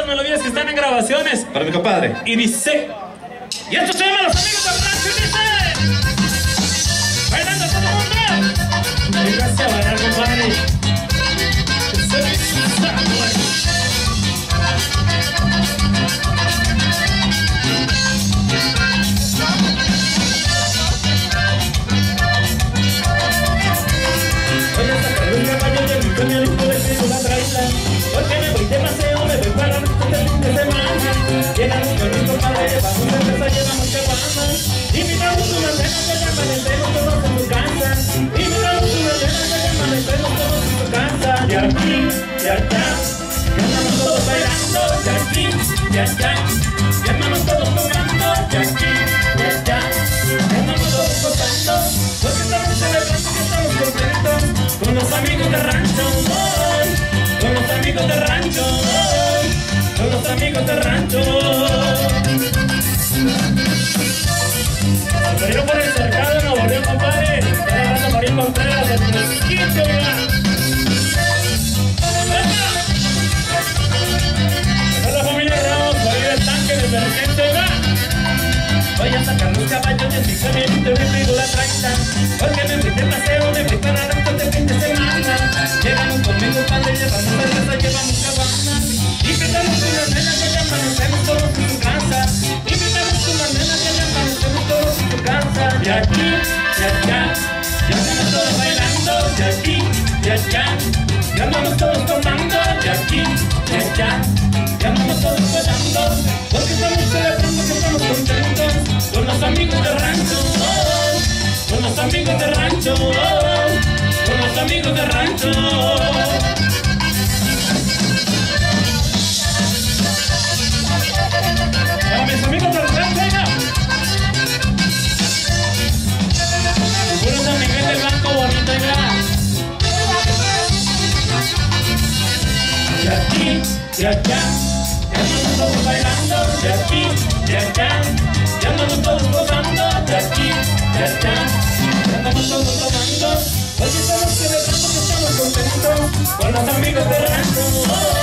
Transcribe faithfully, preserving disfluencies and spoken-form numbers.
melodías que están en grabaciones. Para mi compadre. Y dice... Y esto se llama Los Amigos del Rancho, y dice... Bailando todo el mundo. Gracias a bailar, compadre. Porque me voy de paseo, me voy para el fin de semana. Llegamos con mi compadre, vamos a empezar, llevamos caguamas. Invitamos una cena, se llama el pelo todos en su casa. Invitamos una cena, se llama el pelo todos en su casa. De aquí, de allá, ya andamos todos bailando. De aquí, de allá, ya andamos todos tocando. De aquí, de allá, ya andamos todos tocando. Porque estamos celebrando que estamos contentos con los amigos de rancho. Con los amigos de rancho, con los amigos de rancho. Salieron por el cercado, no volvió, compadre. Está agarrando María Contreras, el fresquito, mira. Esta es la familia Ramos, por ahí del tanque de emergencia, va. Voy a sacar los caballos de mi camioneta, me pido la treinta. Porque me fui de paseo, me fui para el rancho de fin de semana. Llegamos conmigo, padre, llevamos cerveza, llevamos cabanas. Invitamos una nena que ya amanecemos todos en su casa. Invitamos una nena que ya amanecemos todos en su casa. De aquí, de allá, ya andamos todos bailando. De aquí, de allá, ya andamos todos tomando. De aquí, de allá, ya andamos todos bailando. Porque estamos celebrando que estamos contentos con los amigos de rancho. Con los amigos de rancho. Con los amigos de rancho. Para mis amigos de rancho, oiga. Puro San Miguel del Blanco bonito, oiga. De aquí, de allá, ya andamos todos bailando. De aquí, de allá, ya andamos todos gozando. De aquí, de allá, ya andamos todos tomando. Hoy estamos celebrando que estamos contentos con los amigos de rancho.